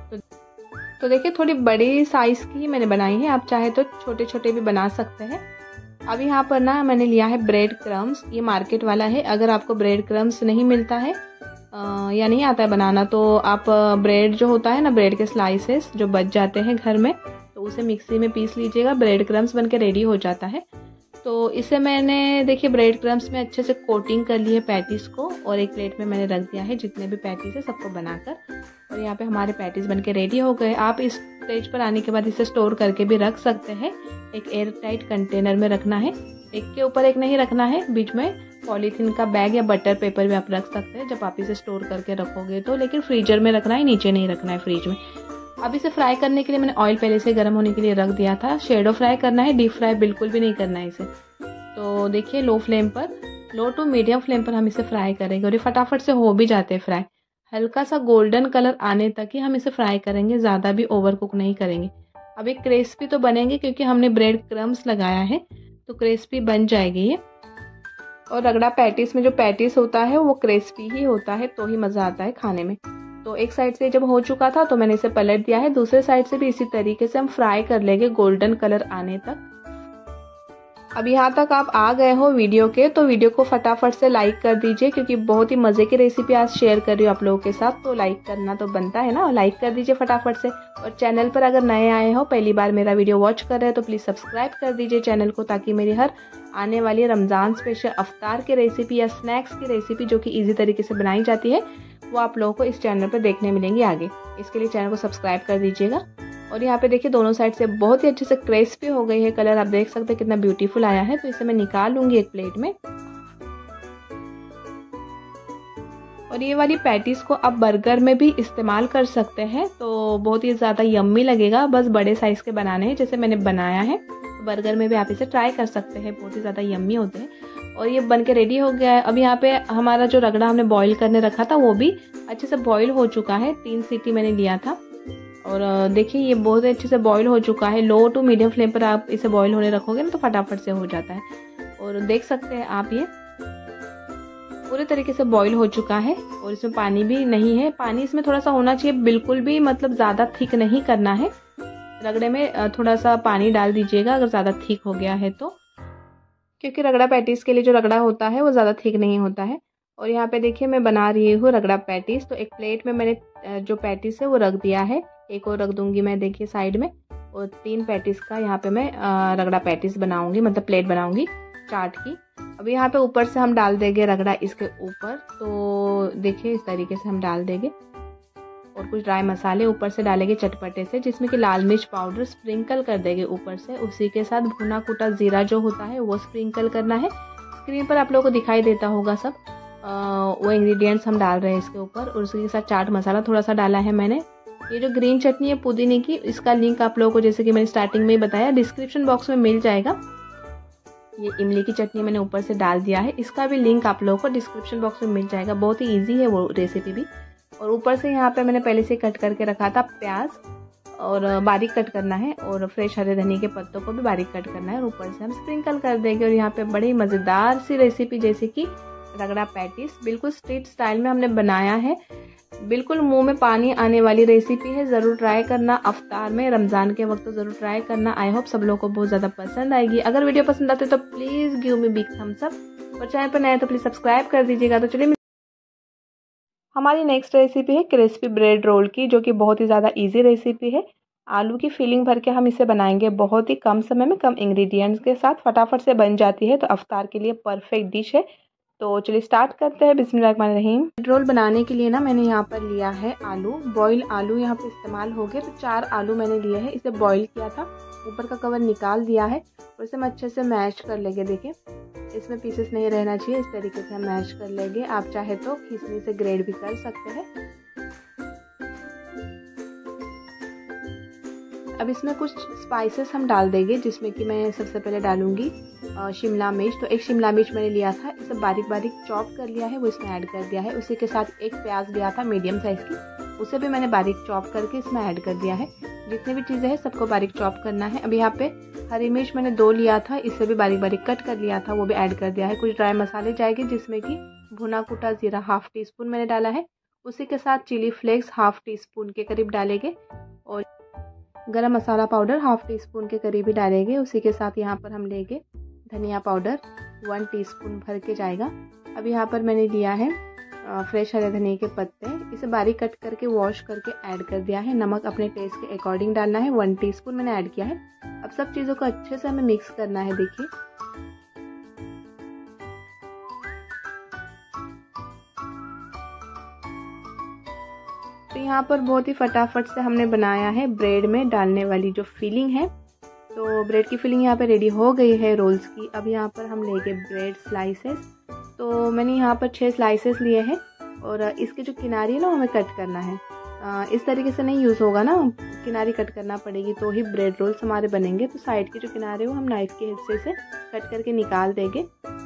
तो देखिए थोड़ी बड़ी साइज़ की मैंने बनाई है, आप चाहे तो छोटे छोटे भी बना सकते हैं। अब यहाँ पर ना मैंने लिया है ब्रेड क्रम्स, ये मार्केट वाला है। अगर आपको ब्रेड क्रम्स नहीं मिलता है या नहीं आता है बनाना, तो आप ब्रेड जो होता है ना, ब्रेड के स्लाइसेस जो बच जाते हैं घर में, तो उसे मिक्सी में पीस लीजिएगा। ब्रेड क्रम्स बनके रेडी हो जाता है। तो इसे मैंने देखिए ब्रेड क्रम्स में अच्छे से कोटिंग कर ली है पैटीज को, और एक प्लेट में मैंने रख दिया है जितने भी पैटीज है सबको बनाकर। और यहाँ पे हमारे पैटीज बनके रेडी हो गए। आप इस स्टेज पर आने के बाद इसे स्टोर करके भी रख सकते हैं। एक एयर टाइट कंटेनर में रखना है, एक के ऊपर एक नहीं रखना है, बीच में पॉलीथीन का बैग या बटर पेपर भी आप रख सकते हैं जब आप इसे स्टोर करके रखोगे तो। लेकिन फ्रीजर में रखना है, नीचे नहीं रखना है फ्रिज में। अब इसे फ्राई करने के लिए मैंने ऑयल पहले से गर्म होने के लिए रख दिया था। शैडो फ्राई करना है, डीप फ्राई बिल्कुल भी नहीं करना है इसे। तो देखिए लो फ्लेम पर, लो टू मीडियम फ्लेम पर हम इसे फ्राई करेंगे, और ये फटाफट से हो भी जाते हैं फ्राई। हल्का सा गोल्डन कलर आने तक ही हम इसे फ्राई करेंगे, ज़्यादा भी ओवर कुक नहीं करेंगे। अब ये क्रिस्पी तो बनेंगे क्योंकि हमने ब्रेड क्रम्स लगाया है, तो क्रिस्पी बन जाएगी ये। और रगड़ा पैटीज में जो पैटीज होता है वो क्रिस्पी ही होता है, तो ही मज़ा आता है खाने में। तो एक साइड से जब हो चुका था तो मैंने इसे पलट दिया है। दूसरे साइड से भी इसी तरीके से हम फ्राई कर लेंगे गोल्डन कलर आने तक। अब यहाँ तक आप आ गए हो वीडियो के, तो वीडियो को फटाफट से लाइक कर दीजिए, क्योंकि बहुत ही मज़े की रेसिपी आज शेयर कर रही हूँ आप लोगों के साथ। तो लाइक करना तो बनता है ना, लाइक कर दीजिए फटाफट से। और चैनल पर अगर नए आए हो, पहली बार मेरा वीडियो वॉच कर रहे हो, तो प्लीज़ सब्सक्राइब कर दीजिए चैनल को, ताकि मेरी हर आने वाली रमज़ान स्पेशल अफ्तार की रेसिपी या स्नैक्स की रेसिपी जो कि ईजी तरीके से बनाई जाती है, वो आप लोगों को इस चैनल पर देखने मिलेंगी आगे। इसके लिए चैनल को सब्सक्राइब कर दीजिएगा। और यहाँ पे देखिए दोनों साइड से बहुत ही अच्छे से क्रिस्पी हो गई है, कलर आप देख सकते हैं कितना ब्यूटीफुल आया है। तो इसे मैं निकाल लूँगी एक प्लेट में। और ये वाली पैटीज़ को आप बर्गर में भी इस्तेमाल कर सकते हैं, तो बहुत ही ज़्यादा यम्मी लगेगा। बस बड़े साइज़ के बनाने हैं जैसे मैंने बनाया है, तो बर्गर में भी आप इसे ट्राई कर सकते हैं, बहुत ही ज़्यादा यम्मी होते हैं। और ये बन के रेडी हो गया है। अब यहाँ पे हमारा जो रगड़ा हमने बॉईल करने रखा था वो भी अच्छे से बॉईल हो चुका है। 3 सीटी मैंने लिया था। और देखिए ये बहुत अच्छे से बॉईल हो चुका है। लो टू मीडियम फ्लेम पर आप इसे बॉईल होने रखोगे ना तो फटाफट से हो जाता है। और देख सकते हैं आप ये पूरे तरीके से बॉईल हो चुका है। और इसमें पानी भी नहीं है, पानी इसमें थोड़ा सा होना चाहिए, बिल्कुल भी मतलब ज़्यादा थिक नहीं करना है। रगड़े में थोड़ा सा पानी डाल दीजिएगा अगर ज़्यादा थिक हो गया है तो, क्योंकि रगड़ा पैटीज़ के लिए जो रगड़ा होता है वो ज़्यादा थिक नहीं होता है। और यहाँ पे देखिए मैं बना रही हूँ रगड़ा पैटीज़। तो एक प्लेट में मैंने जो पैटीज़ है वो रख दिया है, एक और रख दूँगी मैं देखिए साइड में। और 3 पैटीज़ का यहाँ पे मैं रगड़ा पैटीज़ बनाऊँगी, मतलब प्लेट बनाऊँगी चाट की। अब यहाँ पे ऊपर से हम डाल देंगे रगड़ा इसके ऊपर। तो देखिए इस तरीके से हम डाल देंगे। और कुछ ड्राई मसाले ऊपर से डालेंगे चटपटे से, जिसमें कि लाल मिर्च पाउडर स्प्रिंकल कर देंगे ऊपर से। उसी के साथ भुना कुटा जीरा जो होता है वो स्प्रिंकल करना है। स्क्रीन पर आप लोगों को दिखाई देता होगा सब वो इंग्रेडिएंट्स हम डाल रहे हैं इसके ऊपर। और उसी के साथ चाट मसाला थोड़ा सा डाला है मैंने। ये जो ग्रीन चटनी है पुदीने की, इसका लिंक आप लोगों को जैसे कि मैंने स्टार्टिंग में ही बताया डिस्क्रिप्शन बॉक्स में मिल जाएगा। ये इमली की चटनी मैंने ऊपर से डाल दिया है, इसका भी लिंक आप लोगों को डिस्क्रिप्शन बॉक्स में मिल जाएगा। बहुत ही इजी है वो रेसिपी भी। और ऊपर से यहाँ पे मैंने पहले से कट करके रखा था प्याज, और बारीक कट करना है। और फ्रेश हरे धनिया के पत्तों को भी बारीक कट करना है। और ऊपर से हम स्प्रिंकल कर देंगे। और यहाँ पे बड़ी मज़ेदार सी रेसिपी जैसे कि रगड़ा पैटीज़, बिल्कुल स्ट्रीट स्टाइल में हमने बनाया है। बिल्कुल मुंह में पानी आने वाली रेसिपी है, ज़रूर ट्राई करना। अफ्तार में रमज़ान के वक्त तो ज़रूर ट्राई करना। आई होप सब लोगों को बहुत ज़्यादा पसंद आएगी। अगर वीडियो पसंद आते तो please give me big thumbs up. और चैनल पर नए तो प्लीज़ सब्सक्राइब कर दीजिएगा। तो चलिए हमारी नेक्स्ट रेसिपी है क्रिस्पी ब्रेड रोल की, जो कि बहुत ही ज़्यादा इजी रेसिपी है। आलू की फिलिंग भर के हम इसे बनाएंगे बहुत ही कम समय में, कम इंग्रेडिएंट्स के साथ, फटाफट से बन जाती है। तो अफ्तार के लिए परफेक्ट डिश है। तो चलिए स्टार्ट करते हैं। बिस्मिल्लाहिर्रहमानिर्रहीम। ब्रेड रोल बनाने के लिए ना मैंने यहाँ पर लिया है आलू, बॉयल आलू यहाँ पे इस्तेमाल हो गए। तो 4 आलू मैंने लिए हैं, इसे बॉयल किया था, ऊपर का कवर निकाल दिया है। और इसे हम अच्छे से मैश कर लेंगे। देखिए इसमें पीसेस नहीं रहना चाहिए, इस तरीके से हम मैश कर लेंगे। आप चाहे तो खींचने से ग्रेट भी कर सकते हैं। अब इसमें कुछ स्पाइसेस हम डाल देंगे, जिसमें कि मैं सबसे पहले डालूंगी शिमला मिर्च। तो एक शिमला मिर्च मैंने लिया था, इसे बारीक बारीक चॉप कर लिया है, वो इसमें ऐड कर दिया है। उसी के साथ एक प्याज लिया था मीडियम साइज़ की, उसे भी मैंने बारीक चॉप करके इसमें ऐड कर दिया है। जितनी भी चीज़ें हैं सबको बारीक चॉप करना है। अब यहाँ पे हरी मिर्च मैंने 2 लिया था, इसे भी बारीक बारीक कट कर लिया था, वो भी ऐड कर दिया है। कुछ ड्राई मसाले जाएंगे, जिसमें कि भुना कुटा जीरा ½ टीस्पून मैंने डाला है। उसी के साथ चिली फ्लेक्स ½ टीस्पून के करीब डालेंगे। और गरम मसाला पाउडर ½ टीस्पून के करीब ही डालेंगे। उसी के साथ यहाँ पर हम लेंगे धनिया पाउडर 1 टीस्पून भर के जाएगा। अब यहाँ पर मैंने लिया है फ्रेश हरे धनिया के पत्ते, इसे बारीक कट करके वॉश करके ऐड कर दिया है। नमक अपने टेस्ट के अकॉर्डिंग डालना है, 1 टीस्पून मैंने ऐड किया है। अब सब चीज़ों को अच्छे से हमें मिक्स करना है। देखिए तो यहाँ पर बहुत ही फटाफट से हमने बनाया है ब्रेड में डालने वाली जो फिलिंग है। तो ब्रेड की फिलिंग यहाँ पे रेडी हो गई है रोल्स की। अब यहाँ पर हम लेंगे ब्रेड स्लाइसेस। तो मैंने यहाँ पर 6 स्लाइसेस लिए हैं। और इसके जो किनारी है ना हमें कट करना है। इस तरीके से नहीं यूज़ होगा ना, किनारी कट करना पड़ेगी तो ही ब्रेड रोल्स हमारे बनेंगे। तो साइड के जो किनारे हो हम नाइफ के हिस्से से कट करके निकाल देंगे।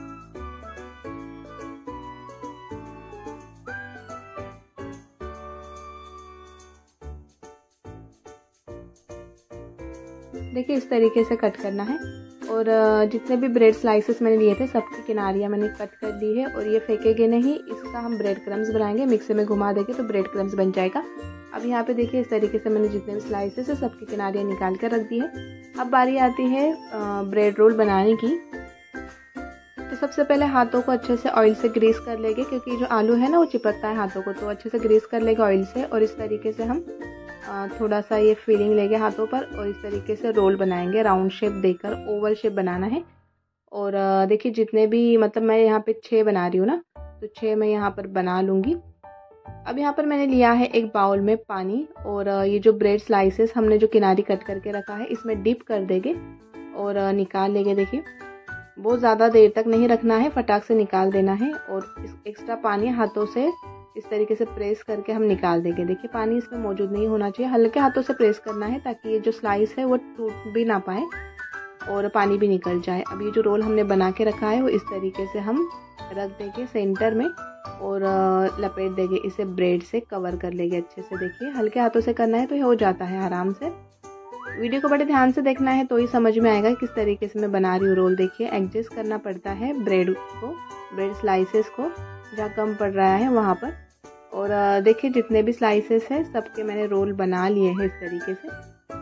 देखिए इस तरीके से कट करना है। और जितने भी ब्रेड स्लाइसेस मैंने लिए थे सबकी किनारियाँ मैंने कट कर ली है। और ये फेंकेंगे नहीं, इसका हम ब्रेड क्रम्स बनाएंगे, मिक्सर में घुमा देंगे तो ब्रेड क्रम्स बन जाएगा। अब यहाँ पे देखिए इस तरीके से मैंने जितने भी स्लाइसेस है सबकी किनारियाँ निकाल कर रख दी है। अब बारी आती है ब्रेड रोल बनाने की। तो सबसे पहले हाथों को अच्छे से ऑयल से ग्रीस कर लेंगे, क्योंकि जो आलू है ना वो चिपकता है हाथों को, तो अच्छे से ग्रीस कर लेंगे ऑयल से। और इस तरीके से हम थोड़ा सा ये फीलिंग लेंगे हाथों पर और इस तरीके से रोल बनाएंगे, राउंड शेप देकर ओवल शेप बनाना है। और देखिए जितने भी, मतलब मैं यहाँ पे 6 बना रही हूँ ना, तो 6 मैं यहाँ पर बना लूँगी। अब यहाँ पर मैंने लिया है एक बाउल में पानी और ये जो ब्रेड स्लाइसेस हमने जो किनारी कट करके रखा है इसमें डिप कर देंगे और निकाल लेंगे। देखिए बहुत ज़्यादा देर तक नहीं रखना है, फटाक से निकाल देना है और इस एक्स्ट्रा पानी हाथों से इस तरीके से प्रेस करके हम निकाल देंगे। देखिए पानी इसमें मौजूद नहीं होना चाहिए, हल्के हाथों से प्रेस करना है ताकि ये जो स्लाइस है वो टूट भी ना पाए और पानी भी निकल जाए। अब ये जो रोल हमने बना के रखा है वो इस तरीके से हम रख देंगे सेंटर में और लपेट देंगे, इसे ब्रेड से कवर कर लेंगे अच्छे से। देखिए हल्के हाथों से करना है तो ये हो जाता है आराम से। वीडियो को बड़े ध्यान से देखना है तो ही समझ में आएगा किस तरीके से मैं बना रही हूँ रोल। देखिए एडजस्ट करना पड़ता है ब्रेड को, ब्रेड स्लाइसेस को, जहाँ कम पड़ रहा है वहाँ पर। और देखिए जितने भी स्लाइसेस हैं सबके मैंने रोल बना लिए हैं इस तरीके से।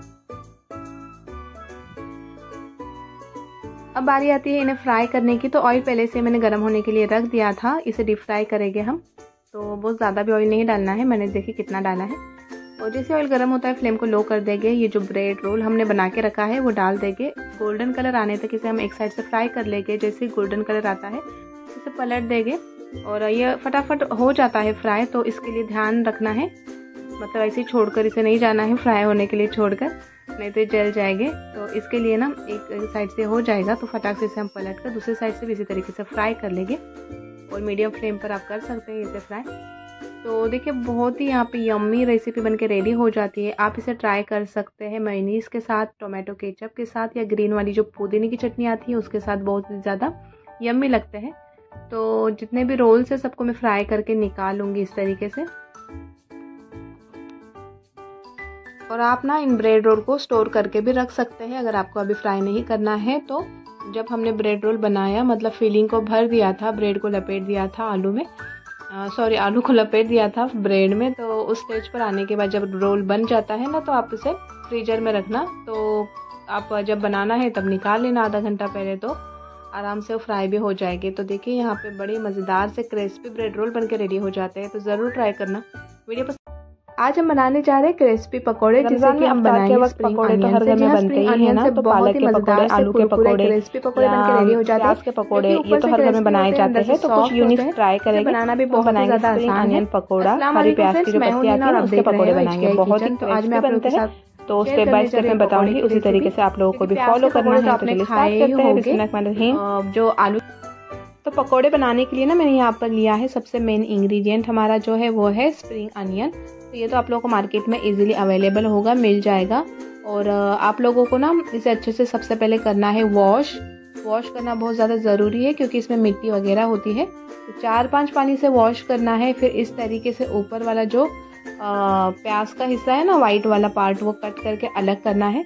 अब बारी आती है इन्हें फ्राई करने की। तो ऑयल पहले से मैंने गर्म होने के लिए रख दिया था, इसे डीप फ्राई करेंगे हम। तो बहुत ज़्यादा भी ऑयल नहीं डालना है, मैंने देखिए कितना डाला है। और जैसे ऑयल गर्म होता है फ्लेम को लो कर देंगे। ये जो ब्रेड रोल हमने बना के रखा है वो डाल देंगे। गोल्डन कलर आने तक इसे हम एक साइड से फ्राई कर लेंगे। जैसे ही गोल्डन कलर आता है इसे पलट देंगे और ये फटाफट हो जाता है फ्राई। तो इसके लिए ध्यान रखना है, मतलब ऐसे ही छोड़कर इसे नहीं जाना है फ्राई होने के लिए छोड़कर, नहीं तो जल जाएंगे। तो इसके लिए ना एक साइड से हो जाएगा तो फटाक से इसे हम पलट कर दूसरी साइड से भी इसी तरीके से फ्राई कर लेंगे। और मीडियम फ्लेम पर आप कर सकते हैं इसे फ्राई। तो देखिए बहुत ही यहाँ पे यम्मी रेसिपी बनके रेडी हो जाती है। आप इसे ट्राई कर सकते हैं मेयोनीज के साथ, टोमेटो केचप के साथ या ग्रीन वाली जो पुदीने की चटनी आती है उसके साथ, बहुत ही ज़्यादा यम्मी लगते हैं। तो जितने भी रोल्स है सबको मैं फ्राई करके निकाल लूँगी इस तरीके से। और आप ना इन ब्रेड रोल को स्टोर करके भी रख सकते हैं अगर आपको अभी फ्राई नहीं करना है तो। जब हमने ब्रेड रोल बनाया, मतलब फिलिंग को भर दिया था, ब्रेड को लपेट दिया था आलू में, आलू को लपेट दिया था ब्रेड में, तो उस स्टेज पर आने के बाद जब रोल बन जाता है ना तो आप इसे फ्रीजर में रखना। तो आप जब बनाना है तब निकाल लेना आधा घंटा पहले, तो आराम से वो फ्राई भी हो जाएगी। तो देखिए यहाँ पे बड़े मज़ेदार से क्रिस्पी ब्रेड रोल बनके रेडी हो जाते हैं, तो ज़रूर ट्राई करना। वीडियो पसंद। आज हम बनाने जा रहे हैं क्रिस्पी पकोड़े, जिसे कि हम बनाएंगे स्प्रिंग पकोड़े तो हर घर में बनते ही है ना। तो पालक के पकोड़े, आलू के पकोड़े, क्रिस्पी पकोड़े बनके रेडी हो जाते हैं। प्याज के पकोड़े, ये तो हर घर में बनाए जाते हैं। तो कुछ यूनिक ट्राई करेंगे, बनाना भी बहुत ज़्यादा आसान है। अनियन पकोड़ा, हरी प्याज की जो पत्ती आती है उसके पकोड़े बनाएंगे, बहुत ही क्रिस्पी बनते हैं। तो स्टेप बाय स्टेप मैं बताऊंगी, उसी तरीके से आप लोगों को भी फॉलो करना है। तो चलिए स्टार्ट करते हैं। बिस्मिल्लाह। जो आलू तो पकोड़े बनाने के लिए ना मैंने यहाँ पर लिया है सबसे मेन इंग्रेडिएंट हमारा जो है वो है स्प्रिंग अनियन। तो ये तो आप लोगों को मार्केट में इजीली अवेलेबल होगा, मिल जाएगा। और आप लोगों को ना इसे अच्छे से सबसे पहले करना है वॉश करना बहुत ज़्यादा ज़रूरी है क्योंकि इसमें मिट्टी वगैरह होती है। तो 4-5 पानी से वॉश करना है। फिर इस तरीके से ऊपर वाला जो प्याज का हिस्सा है ना, वाइट वाला पार्ट, वो कट करके अलग करना है।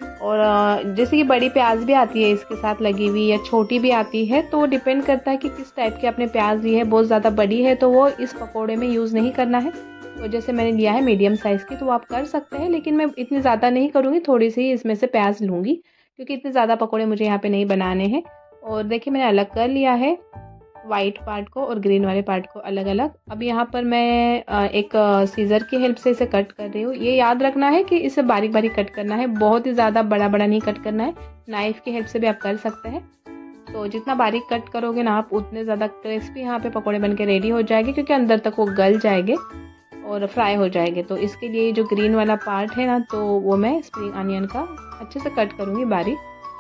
और जैसे कि बड़ी प्याज भी आती है इसके साथ लगी हुई या छोटी भी आती है, तो डिपेंड करता है कि किस टाइप की आपने प्याज ली है। बहुत ज़्यादा बड़ी है तो वो इस पकोड़े में यूज़ नहीं करना है। तो जैसे मैंने लिया है मीडियम साइज़ की, तो आप कर सकते हैं, लेकिन मैं इतनी ज़्यादा नहीं करूँगी, थोड़ी सी इसमें से प्याज लूँगी क्योंकि इतने ज़्यादा पकोड़े मुझे यहाँ पे नहीं बनाने हैं। और देखिए मैंने अलग कर लिया है वाइट पार्ट को और ग्रीन वाले पार्ट को अलग अलग। अब यहाँ पर मैं एक सीज़र की हेल्प से इसे कट कर रही हूँ। ये याद रखना है कि इसे बारीक बारीक कट करना है, बहुत ही ज़्यादा बड़ा बड़ा नहीं कट करना है। नाइफ़ की हेल्प से भी आप कर सकते हैं। तो जितना बारीक कट करोगे ना आप, उतने ज़्यादा क्रिस्पी यहाँ पे पकोड़े बनके रेडी हो जाएंगे क्योंकि अंदर तक वो गल जाएंगे और फ्राई हो जाएंगे। तो इसके लिए जो ग्रीन वाला पार्ट है ना, तो वो मैं स्प्रिंग अनियन का अच्छे से कट करूँगी बारीक।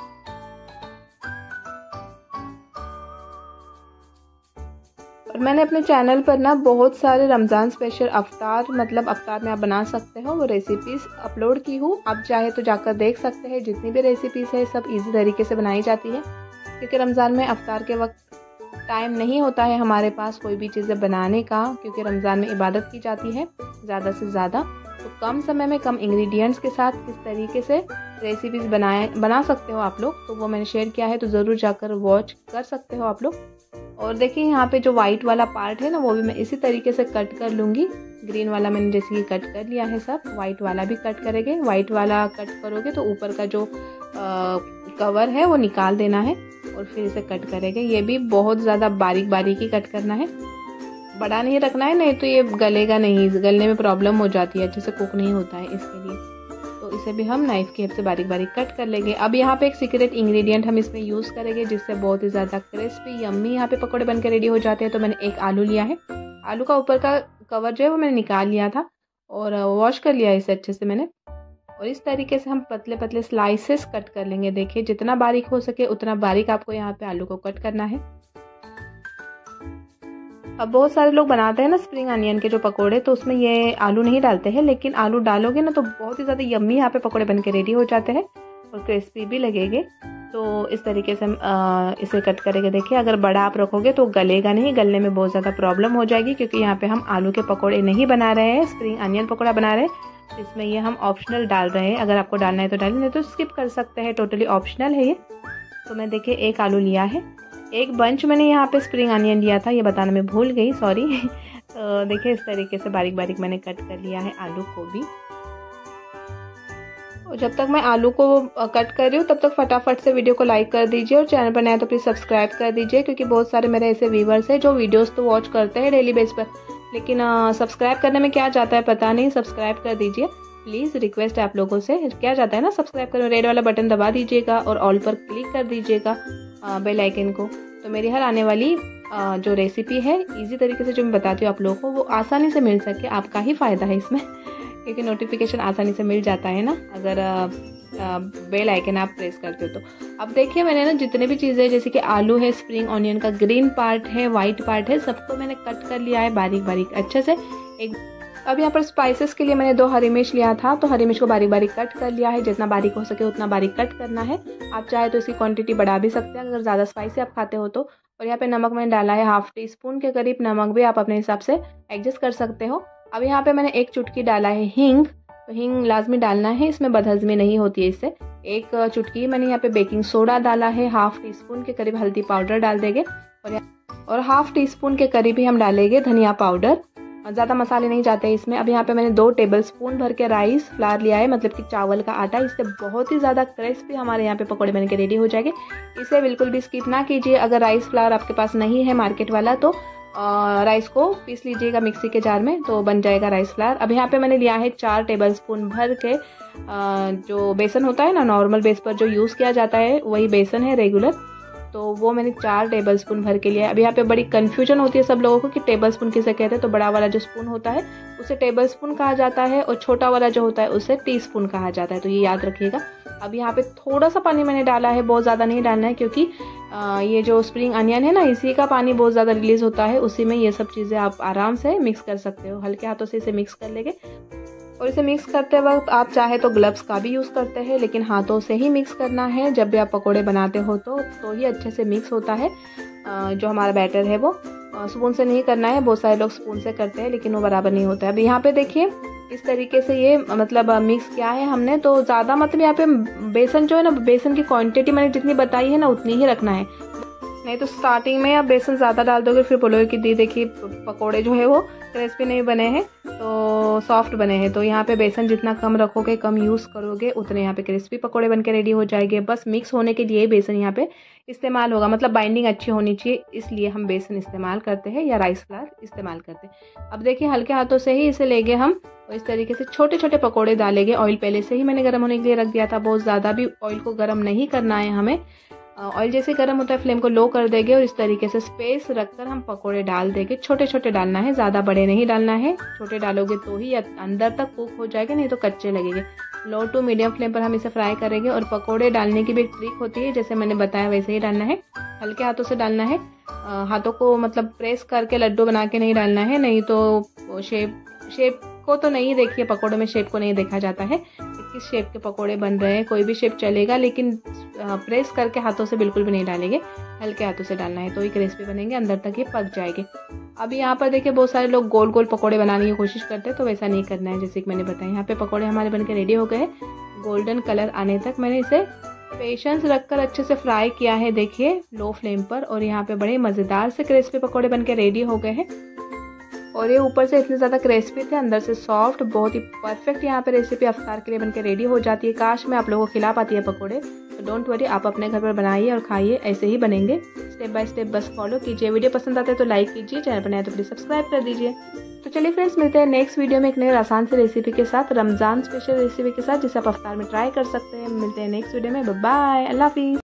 और मैंने अपने चैनल पर ना बहुत सारे रमज़ान स्पेशल अफ्तार, मतलब अफ्तार में आप बना सकते हो, वो रेसिपीज़ अपलोड की हूँ। आप चाहे तो जाकर देख सकते हैं। जितनी भी रेसिपीज़ है सब इजी तरीके से बनाई जाती है क्योंकि रमज़ान में अफ्तार के वक्त टाइम नहीं होता है हमारे पास कोई भी चीज़ें बनाने का, क्योंकि रमज़ान में इबादत की जाती है ज़्यादा से ज़्यादा। तो कम समय में कम इंग्रेडिएंट्स के साथ किस तरीके से रेसिपीज़ बना सकते हो आप लोग, तो वो मैंने शेयर किया है। तो ज़रूर जाकर वॉच कर सकते हो आप लोग। और देखिए यहाँ पे जो वाइट वाला पार्ट है ना, वो भी मैं इसी तरीके से कट कर लूँगी। ग्रीन वाला मैंने जैसे कि कट कर लिया है सब, वाइट वाला भी कट करेंगे। वाइट वाला कट करोगे तो ऊपर का जो कवर है वो निकाल देना है और फिर इसे कट करेंगे। ये भी बहुत ज़्यादा बारीक बारीक ही कट करना है, बड़ा नहीं रखना है, नहीं तो ये गलेगा नहीं, गलने में प्रॉब्लम हो जाती है, अच्छे से कुक नहीं होता है इसके लिए। तो इसे भी हम नाइफ़ की हेल्प से बारीक बारीक कट कर लेंगे। अब यहाँ पे एक सीक्रेट इंग्रेडिएंट हम इसमें यूज़ करेंगे जिससे बहुत ही ज़्यादा क्रिस्पी यम्मी यहाँ पे पकौड़े बनकर रेडी हो जाते हैं। तो मैंने एक आलू लिया है। आलू का ऊपर का कवर जो है वो मैंने निकाल लिया था और वॉश कर लिया इसे अच्छे से मैंने। और इस तरीके से हम पतले पतले स्लाइसेस कट कर लेंगे। देखिए जितना बारीक हो सके उतना बारीक आपको यहाँ पे आलू को कट करना है। अब बहुत सारे लोग बनाते हैं ना स्प्रिंग अनियन के जो पकोड़े, तो उसमें ये आलू नहीं डालते हैं, लेकिन आलू डालोगे ना तो बहुत ही ज़्यादा यम्मी यहाँ पे पकोड़े बन के रेडी हो जाते हैं और क्रिस्पी भी लगेंगे। तो इस तरीके से हम इसे कट करेंगे। देखिए अगर बड़ा आप रखोगे तो गलेगा नहीं, गलने में बहुत ज़्यादा प्रॉब्लम हो जाएगी, क्योंकि यहाँ पे हम आलू के पकोड़े नहीं बना रहे हैं, स्प्रिंग अनियन पकोड़ा बना रहे हैं। इसमें ये हम ऑप्शनल डाल रहे हैं, अगर आपको डालना है तो डालिए, नहीं तो स्किप कर सकते हैं, टोटली ऑप्शनल है ये। तो मैं देखिए एक आलू लिया है, एक बंच मैंने यहाँ पे स्प्रिंग अनियन लिया था, ये बताना मैं भूल गई, सॉरी। तो देखिए इस तरीके से बारीक बारीक मैंने कट कर लिया है आलू को भी। और जब तक मैं आलू को कट कर रही हूँ तब तक फटाफट से वीडियो को लाइक कर दीजिए और चैनल पर नया तो प्लीज़ सब्सक्राइब कर दीजिए, क्योंकि बहुत सारे मेरे ऐसे व्यूवर्स हैं जो वीडियोस तो वॉच करते हैं डेली बेस पर, लेकिन सब्सक्राइब करने में क्या जाता है पता नहीं। सब्सक्राइब कर दीजिए प्लीज़, रिक्वेस्ट है आप लोगों से। क्या जाता है ना सब्सक्राइब करने, रेड वाला बटन दबा दीजिएगा और ऑल पर क्लिक कर दीजिएगा बेल आइकन को। तो मेरी हर आने वाली जो रेसिपी है इजी तरीके से जो मैं बताती हूँ आप लोगों को, वो आसानी से मिल सके, आपका ही फ़ायदा है इसमें, क्योंकि नोटिफिकेशन आसानी से मिल जाता है ना अगर बेल आइकन आप प्रेस करते हो तो। अब देखिए मैंने ना जितने भी चीज़ें, जैसे कि आलू है, स्प्रिंग ऑनियन का ग्रीन पार्ट है, वाइट पार्ट है, सबको मैंने कट कर लिया है बारीक बारीक अच्छे से। अब यहाँ पर स्पाइसेस के लिए मैंने 2 हरी मिर्च लिया था, तो हरी मिर्च को बारीक बारीक कट कर लिया है। जितना बारीक हो सके उतना बारीक कट करना है। आप चाहे तो इसकी क्वांटिटी बढ़ा भी सकते हैं अगर ज़्यादा स्पाइसी आप खाते हो तो। और यहाँ पे नमक मैंने डाला है 1/2 टीस्पून के करीब, नमक भी आप अपने हिसाब से एडजस्ट कर सकते हो। अब यहाँ पे मैंने 1 चुटकी डाला है हींग, तो हींग लाजमी डालना है, इसमें बदहजमी नहीं होती है इससे। 1 चुटकी मैंने यहाँ पे बेकिंग सोडा डाला है, 1/2 टीस्पून के करीब हल्दी पाउडर डाल देंगे और 1/2 टीस्पून के करीब ही हम डालेंगे धनिया पाउडर। ज़्यादा मसाले नहीं जाते हैं इसमें। अब यहाँ पे मैंने 2 टेबलस्पून भर के राइस फ्लावर लिया है, मतलब कि चावल का आटा। इससे बहुत ही ज़्यादा क्रिस्पी हमारे यहाँ पे पकौड़े बन के रेडी हो जाएंगे। इसे बिल्कुल भी स्किप ना कीजिए। अगर राइस फ्लावर आपके पास नहीं है मार्केट वाला तो राइस को पीस लीजिएगा मिक्सी के जार में, तो बन जाएगा राइस फ्लावर। अब यहाँ पे मैंने लिया है 4 टेबलस्पून भर के जो बेसन होता है ना, नॉर्मल बेस पर जो यूज़ किया जाता है वही बेसन है रेगुलर, तो वो मैंने 4 टेबलस्पून भर के लिया है। अब यहाँ पे बड़ी कन्फ्यूजन होती है सब लोगों को कि टेबलस्पून किसे कहते हैं। तो बड़ा वाला जो स्पून होता है उसे टेबलस्पून कहा जाता है और छोटा वाला जो होता है उसे टीस्पून कहा जाता है, तो ये याद रखिएगा। अब यहाँ पे थोड़ा सा पानी मैंने डाला है, बहुत ज़्यादा नहीं डालना है, क्योंकि ये जो स्प्रिंग अनियन है ना इसी का पानी बहुत ज़्यादा रिलीज़ होता है, उसी में ये सब चीज़ें आप आराम से मिक्स कर सकते हो। हल्के हाथों से इसे मिक्स कर लेंगे। और इसे मिक्स करते वक्त आप चाहे तो ग्लव्स का भी यूज़ करते हैं, लेकिन हाथों से ही मिक्स करना है जब भी आप पकोड़े बनाते हो तो ही अच्छे से मिक्स होता है। जो हमारा बैटर है वो स्पून से नहीं करना है, बहुत सारे लोग स्पून से करते हैं लेकिन वो बराबर नहीं होता है। अब यहाँ पे देखिए इस तरीके से ये मतलब मिक्स किया है हमने, तो ज़्यादा मतलब यहाँ पे बेसन जो है ना, बेसन की क्वांटिटी मैंने जितनी बताई है ना उतनी ही रखना है, नहीं तो स्टार्टिंग में आप बेसन ज़्यादा डाल दोगे फिर बोलोगे कि दी देखिए पकोड़े जो है वो क्रिस्पी नहीं बने हैं, तो सॉफ्ट बने हैं। तो यहाँ पे बेसन जितना कम रखोगे, कम यूज़ करोगे, उतने यहाँ पे क्रिस्पी पकोड़े बन के रेडी हो जाएंगे। बस मिक्स होने के लिए बेसन यहाँ पे इस्तेमाल होगा, मतलब बाइंडिंग अच्छी होनी चाहिए, इसलिए हम बेसन इस्तेमाल करते हैं या राइस फ्लावर इस्तेमाल करते हैं। अब देखिए हल्के हाथों से ही इसे लेंगे हम और इस तरीके से छोटे छोटे पकोड़े डालेंगे। ऑयल पहले से ही मैंने गर्म होने के लिए रख दिया था, बहुत ज़्यादा भी ऑयल को गर्म नहीं करना है हमें। ऑयल जैसे गर्म होता है फ्लेम को लो कर देंगे और इस तरीके से स्पेस रखकर हम पकोड़े डाल देंगे। छोटे छोटे डालना है, ज़्यादा बड़े नहीं डालना है। छोटे डालोगे तो ही अंदर तक कुक हो जाएगा, नहीं तो कच्चे लगेंगे। लो टू मीडियम फ्लेम पर हम इसे फ्राई करेंगे। और पकोड़े डालने की भी एक ट्रिक होती है, जैसे मैंने बताया वैसे ही डालना है, हल्के हाथों से डालना है। हाथों को मतलब प्रेस करके लड्डू बना के नहीं डालना है, नहीं तो शेप को तो नहीं, देखिए पकोड़े में शेप को नहीं देखा जाता है किस शेप के पकोड़े बन रहे हैं, कोई भी शेप चलेगा, लेकिन प्रेस करके हाथों से बिल्कुल भी नहीं डालेंगे, हल्के हाथों से डालना है, तो ही क्रिस्पी बनेंगे, अंदर तक ये पक जाएंगे। अभी यहाँ पर देखिए बहुत सारे लोग गोल गोल पकोड़े बनाने की कोशिश करते हैं, तो वैसा नहीं करना है। जैसे कि मैंने बताया यहाँ पे पकोड़े हमारे बनके रेडी हो गए, गोल्डन कलर आने तक मैंने इसे पेशेंस रखकर अच्छे से फ्राई किया है, देखिए लो फ्लेम पर। और यहाँ पे बड़े मज़ेदार से क्रिस्पी पकोड़े बनके रेडी हो गए हैं। और ये ऊपर से इतने ज़्यादा क्रिस्पी थे, अंदर से सॉफ्ट, बहुत ही परफेक्ट यहाँ पे रेसिपी अफ्तार के लिए बनके रेडी हो जाती है। काश मैं आप लोगों को खिला पाती है पकोड़े, तो डोंट वरी, आप अपने घर पर बनाइए और खाइए, ऐसे ही बनेंगे। स्टेप बाय स्टेप बस फॉलो कीजिए। वीडियो पसंद आता है तो लाइक कीजिए, चैनल पर नया तो प्लीज़ सब्सक्राइब कर दीजिए। तो चलिए फ्रेंड्स, मिलते हैं नेक्स्ट वीडियो में एक नई आसान सी रेसिपी के साथ, रमज़ान स्पेशल रेसिपी के साथ, जिसे आप अफ्तार में ट्राई कर सकते हैं। मिलते हैं नेक्स्ट वीडियो में, बाय बाय, अल्लाह हाफिज़।